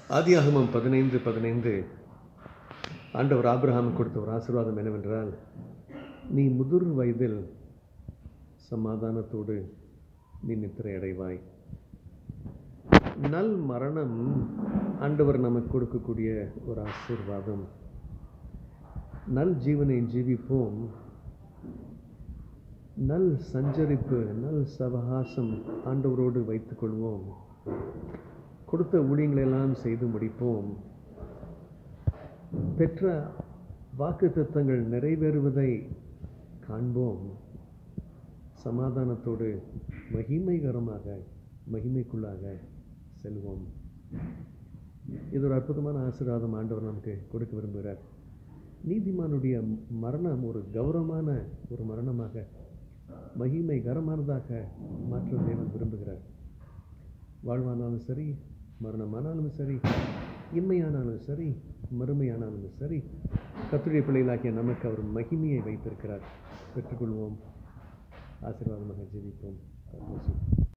ஆதியாகமம் 15:15 ஆண்டவர் ஆபிரகாமுக்கு கொடுத்த ஒரு ஆசீர்வாதம் என்னவென்றால், நீ முதிர் வயதில் சமாதானத்தோடு நீ நித்திரை அடைவாய். நல் மரணம் ஆண்டவர் நமக்கு கொடுக்கக்கூடிய ஒரு ஆசீர்வாதம். நல் ஜீவனை ஜீவிப்போம். நல் சஞ்சரிப்பு, நல் சவகாசம் ஆண்டவரோடு வைத்துக் கொள்வோம். கொடுத்த ஊழியங்களெல்லாம் செய்து முடிப்போம். பெற்ற வாக்குத்தத்தங்கள் நிறைவேறுவதை காண்போம். சமாதானத்தோடு மகிமைக்குள்ளாக செல்வோம். இது ஒரு அற்புதமான ஆசீர்வாதம் ஆண்டவர் நமக்கு கொடுக்க விரும்புகிறார். நீதிமானுடைய மரணம் ஒரு கௌரவமான ஒரு மரணமாக, மகிமைகரமானதாக மாற்ற தேவன் விரும்புகிறார். வாழ்வானாலும் சரி, மரணமானாலும் சரி, இம்மையானாலும் சரி, மறுமையானாலும் சரி, கர்த்தருடைய பிள்ளைகளாகிய நமக்கு அவர் மகிமையை வைத்திருக்கிறார். பெற்றுக்கொள்வோம். ஆசீர்வாதமாக ஜீவிப்போம்.